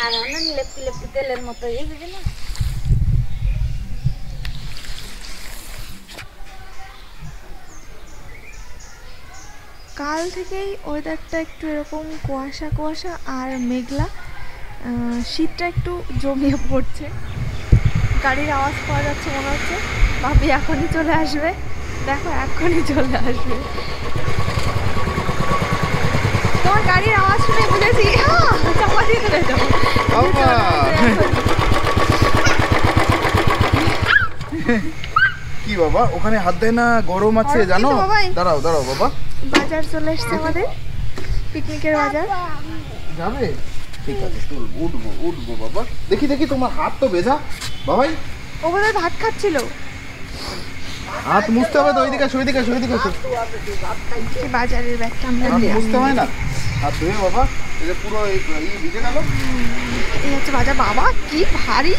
আর অন্য লেপটি লেপটি তেলের মতো এই বুঝি না। কাল থেকেই ওয়েদারটা একটু এরকম কুয়াশা কুয়াশা আর মেঘলা, শীতটা একটু জমিয়ে পড়ছে। গাড়ির আওয়াজ পাওয়া যাচ্ছে মনে হচ্ছে, ভাবি এখনই চলে আসবে। দেখো এখনই চলে আসবে। তোমার গাড়ির আওয়াজ শুনে বুঝেছি চাপা দিয়ে চলে যাবো। কি বাবা ওখানে হাত দেয় না, গরম আছে জানো। দাঁড়াও দাঁড়াও বাবা, বাজার চলে এসছে আমাদের, পিকনিকের বাজার যাবে। ঠিক আছে উঠবো উঠবো বাবা। দেখি দেখি তোমার হাত তো ভেজা বাবাই। ও বোধহয় ভাত খাচ্ছিল। হাত মুছতে হবে তো, ওইদিকে আসো ওইদিকে আসো ওইদিকে আসো। বাজারের ব্যাগটা আমরা হাত মুছতে হয় না, হাত ধুয়ে বাবা। এই যে পুরো এই ভিজে গেল। এই হচ্ছে বাজার। বাবা কি ভারী।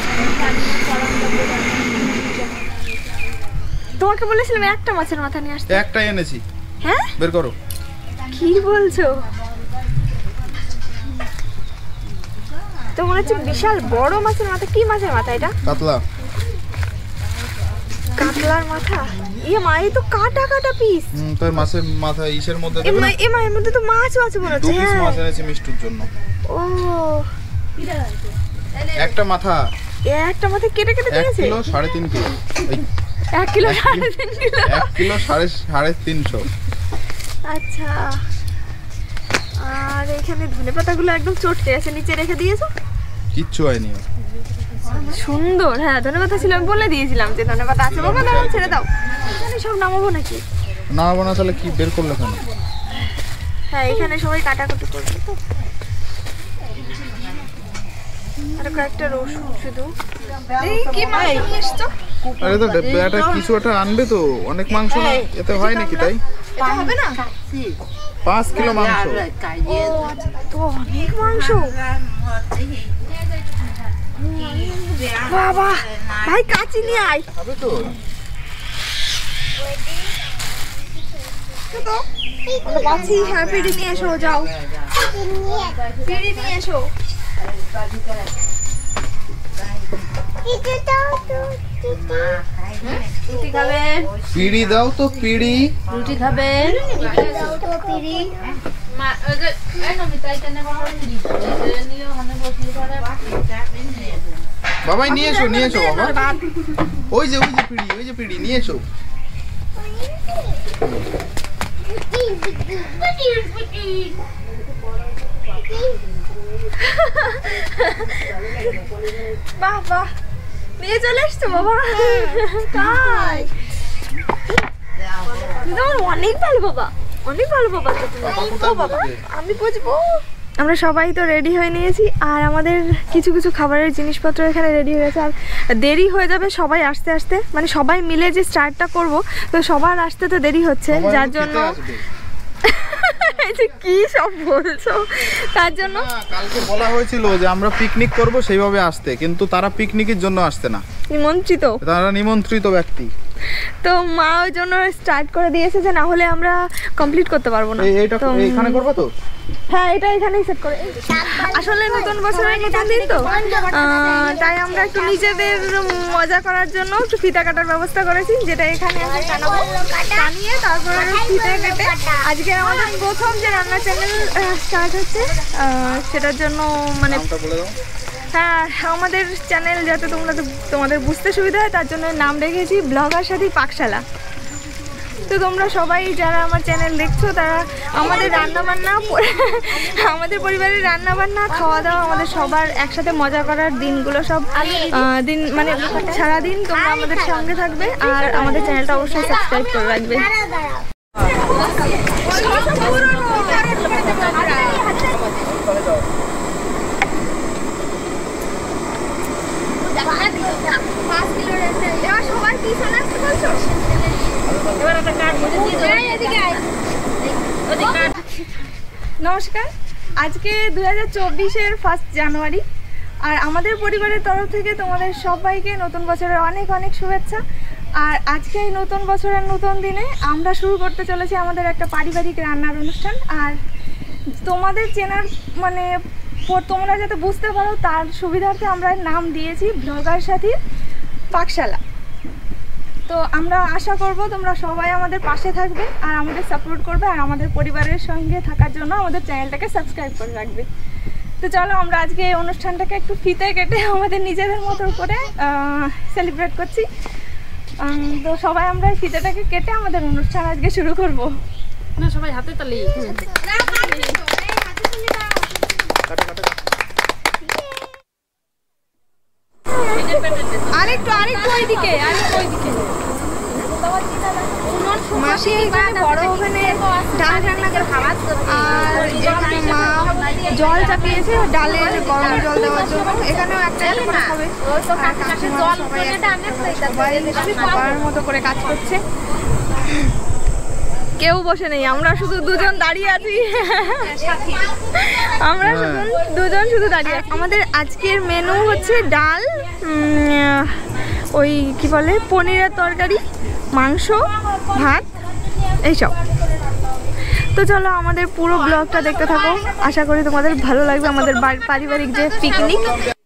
তোমাকে বলেছিলাম একটা মাছের মাথা নিয়ে আসতে। একটাই এনেছি। হ্যাঁ বের করো। কি বলছো? তো মনে হচ্ছে বিশাল বড় মাছের মাথা। কি মাছের মাথা এটা? কাতলা। কাতলার মাথা? ইয়ে মা, এই তো কাটা কাটা পিস। তোর মাছের মাথা ইসের মধ্যে দেবে না? এ মা, এর মধ্যে তো মাছও আছে মনে হচ্ছে। দু পিস মাছ এনেছি মিষ্টুর জন্য। ও একটা মাথা, একটা মাথা কেটে কেটে দিয়েছে। 1 kilo 3.5 kilo. 1 kilo 3.5 kilo. 1 kilo 350। আচ্ছা। আর এখানে ধনেপাতাগুলো একদম চটকে আছে, নিচে রেখে দিয়েছো। কিচ্ছু হয়নি। সুন্দর। হ্যাঁ ধনেপাতা ছিল, আমি বলে দিয়েছিলাম যে ধনেপাতা আছে। বাবা দাও, ছেড়ে দাও। এখানে সব নামাবো নাকি? নামাবো না তাহলে কি বের করলে কেন? হ্যাঁ এখানে সবাই কাটাকুটি করবে তো। আর কয়েকটা রসুন শুধু। এই কি মাছ নিয়ে এসছো? আরে তো এটা কিছু একটা আনবে তো, অনেক মাংস না এতে হয় নাকি? তাই এটা হবে না? 5 কিলো মাংস। ও তো অনেক মাংস। বাবা ভাই কাচি নিয়ে আয়। হবে তো। কাচি। হ্যাঁ পিড়ি নিয়ে এসো, যাও পিড়ি নিয়ে এসো। রুটি খাবেন? পিড়ি দাও তো পিড়ি। রুটি খাবেন? বাবাই নিয়ে এসো নিয়ে এসো বাবা। ওই যে পিড়ি, ওই যে পিড়ি নিয়ে এসো। বাহ বাহ, নিয়ে চলে এসছো বাবা। তাই তোমার অনেক ভালো বাবা, অনেক ভালো বাবা। ও বাবা আমি বুঝবো। আমরা সবাই তো রেডি হয়ে নিয়েছি, আর আমাদের কিছু কিছু খাবারের জিনিসপত্র এখানে রেডি হয়ে গেছে। আর দেরি হয়ে যাবে সবাই আসতে আসতে, মানে সবাই মিলে যে স্টার্টটা করব, তো সবার আসতে তো দেরি হচ্ছে, যার জন্য কি সব বলছো। তার জন্য কালকে বলা হয়েছিল যে আমরা পিকনিক করব সেইভাবে আসতে, কিন্তু তারা পিকনিকের জন্য আসতে না, নিমন্ত্রিত, তারা নিমন্ত্রিত ব্যক্তি। তো মা ওই জন্য স্টার্ট করে দিয়েছে যে না হলে আমরা কমপ্লিট করতে পারবো না। এইটা এখানে করবে তো? হ্যাঁ এটা এখানেই সেট করে। আসলে নতুন বছরের নতুন দিন তো, তাই আমরা একটু নিজেদের মজা করার জন্য একটু ফিতা কাটার ব্যবস্থা করেছি, যেটা এখানে আমরা কাটাবো। কানিয়ে তারপরে ফিতা কেটে আজকে আমাদের প্রথম যে রান্না চ্যানেল স্টার্ট হচ্ছে, সেটার জন্য মানে হ্যাঁ আমাদের চ্যানেল যাতে তোমাদের বুঝতে সুবিধা হয় তার জন্য নাম রেখেছি ব্লগার সাথী পাকশালা। তো তোমরা সবাই যারা আমার চ্যানেল দেখছো তারা আমাদের রান্নাবান্না, আমাদের পরিবারের রান্নাবান্না, খাওয়া দাওয়া, আমাদের সবার একসাথে মজা করার দিনগুলো সব দিন মানে সারাদিন তোমরা আমাদের সঙ্গে থাকবে, আর আমাদের চ্যানেলটা অবশ্যই সাবস্ক্রাইব করে রাখবে। সবাই পিছনে আসতে বলছো? নমস্কার, আজকে 2024-এর 1 জানুয়ারি, আর আমাদের পরিবারের তরফ থেকে তোমাদের সবাইকে নতুন বছরের অনেক অনেক শুভেচ্ছা। আর আজকে এই নতুন বছরের নতুন দিনে আমরা শুরু করতে চলেছি আমাদের একটা পারিবারিক রান্নার অনুষ্ঠান। আর তোমাদের চেনার মানে তোমরা যাতে বুঝতে পারো তার সুবিধার্থে আমরা নাম দিয়েছি ব্লগার সাথীর পাকশালা। তো আমরা আশা করব তোমরা সবাই আমাদের পাশে থাকবে আর আমাদের সাপোর্ট করবে আর আমাদের পরিবারের সঙ্গে থাকার জন্য আমাদের চ্যানেলটাকে সাবস্ক্রাইব করে রাখবে। তো চলো আমরা আজকে এই অনুষ্ঠানটাকে একটু ফিতে কেটে আমাদের নিজেদের মতো করে সেলিব্রেট করছি। তো সবাই আমরা এই ফিতেটাকে কেটে আমাদের অনুষ্ঠান আজকে শুরু করব। না সবাই হাতে তালি। আরেকটু ওইদিকে মাসি এখানে বড় ওখানে ডাল রান্না করে আর এখানে মা জল চাপিয়েছে ডালের গরম জল দেওয়ার জন্য। এখানেও একটা করে হবে, সবাই খাবার মতো করে কাজ করছে, কেউ বসে নেই, আমরা শুধু দুজন দাঁড়িয়ে আছি। আমরা দুজন শুধু দাঁড়িয়ে আছি। আমাদের আজকের মেনু হচ্ছে ডাল, ওই কি বলে পনিরের তরকারি, মাংস, ভাত, এইসব। তো চলো আমাদের পুরো ব্লগটা দেখতে থাকো, আশা করি তোমাদের ভালো লাগবে। আমাদের পারিবারিক যে পিকনিক,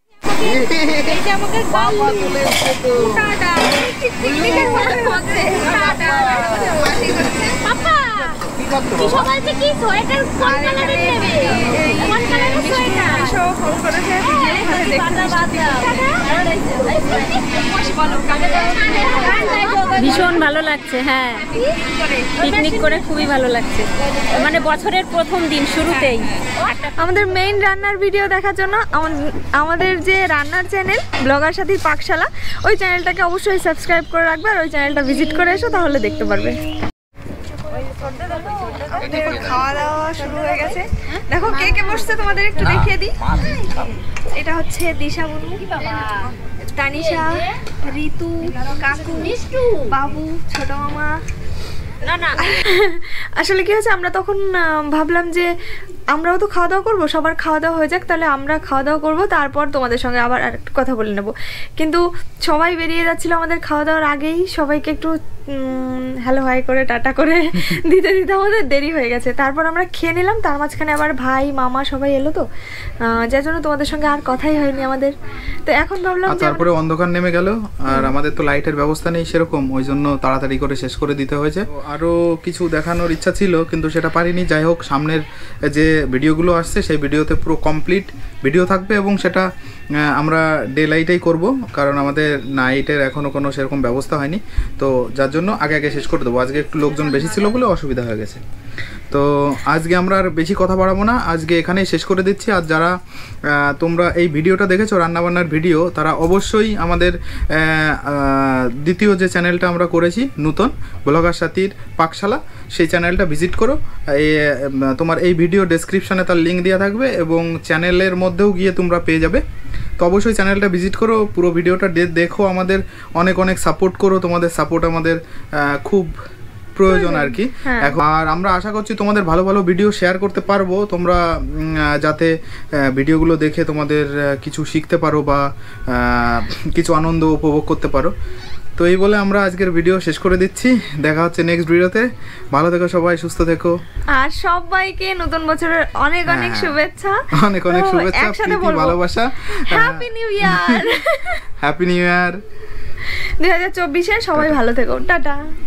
ভীষণ ভালো লাগছে। হ্যাঁ, পিকনিক করে খুবই ভালো লাগছে, মানে বছরের প্রথম দিন শুরুতেই। আমাদের মেইন রান্নার ভিডিও দেখার জন্য আমাদের যে রান্নার চ্যানেল ব্লগার সাথীর পাকশালা, ওই চ্যানেলটাকে অবশ্যই সাবস্ক্রাইব করে রাখবে আর ওই চ্যানেলটা ভিজিট করে এসো, তাহলে দেখতে পারবে। খাওয়া দাওয়া শুরু হয়ে গেছে, দেখো কে কে বসছে তোমাদের একটু দেখিয়ে দিই। এটা হচ্ছে দিশা বনু, তানিশা, ঋতু, কাকু, বাবু, ছোট মামা। আসলে কি হয়েছে, আমরা তখন ভাবলাম যে আমরাও তো খাওয়া দাওয়া করবো, সবার খাওয়া দাওয়া হয়ে যাক, তাহলে আমরা খাওয়া দাওয়া করবো, তারপর তোমাদের সঙ্গে আবার আরেকটু কথা বলে নেবো। কিন্তু সবাই বেরিয়ে যাচ্ছিলো আমাদের খাওয়া দাওয়ার আগেই, সবাইকে একটু হ্যালো হাই করে টাটা করে দিতে দিতে আমাদের দেরি হয়ে গেছে। তারপর আমরা খেয়ে নিলাম, তার মাঝখানে আবার ভাই মামা সবাই এলো, তো যার জন্য তোমাদের সঙ্গে আর কথাই হয়নি আমাদের। তো এখন ভাবলাম তারপরে অন্ধকার নেমে গেল আর আমাদের তো লাইটের ব্যবস্থা নেই সেরকম, ওই জন্য তাড়াতাড়ি করে শেষ করে দিতে হয়েছে। আরও কিছু দেখানোর ইচ্ছা ছিল কিন্তু সেটা পারিনি। যাই হোক, সামনের যে ভিডিওগুলো আসছে সেই ভিডিওতে পুরো কমপ্লিট ভিডিও থাকবে এবং সেটা আমরা ডে লাইটেই করব, কারণ আমাদের নাইটের এখনও কোনো সেরকম ব্যবস্থা হয়নি, তো যার জন্য আগে শেষ করে দেবো। আজকে একটু লোকজন বেশি ছিল বলে অসুবিধা হয়ে গেছে। তো আজকে আমরা আর বেশি কথা বাড়াবো না, আজকে এখানেই শেষ করে দিচ্ছি। আর যারা তোমরা এই ভিডিওটা দেখেছো রান্নাবান্নার ভিডিও, তারা অবশ্যই আমাদের দ্বিতীয় যে চ্যানেলটা আমরা করেছি নতুন ব্লগার সাথীর পাকশালা, সেই চ্যানেলটা ভিজিট করো। তোমার এই ভিডিও ডেসক্রিপশানে তার লিঙ্ক দেওয়া থাকবে এবং চ্যানেলের মধ্যেও গিয়ে তোমরা পেয়ে যাবে। তো অবশ্যই চ্যানেলটা ভিজিট করো, পুরো ভিডিওটা দেখো, আমাদের অনেক সাপোর্ট করো, তোমাদের সাপোর্ট আমাদের খুব প্রয়োজন আর কি। আর আমরা আশা করছি তোমাদের ভালো ভালো ভিডিও শেয়ার করতে পারবো, তোমরা যাতে ভিডিওগুলো দেখে তোমাদের কিছু শিখতে পারো বা কিছু আনন্দ উপভোগ করতে পারো। তো এই বলে আমরা আজকের ভিডিও শেষ করে দিচ্ছি, দেখা হচ্ছে নেক্সট ভিডিওতে। ভালো থেকো সবাই, সুস্থ থেকো, আর সবাইকে নতুন বছরের অনেক শুভেচ্ছা, অনেক শুভেচ্ছা, প্রীতি, ভালোবাসা। Happy new year, happy new year 2024-এ। সবাই ভালো থেকো, টাটা।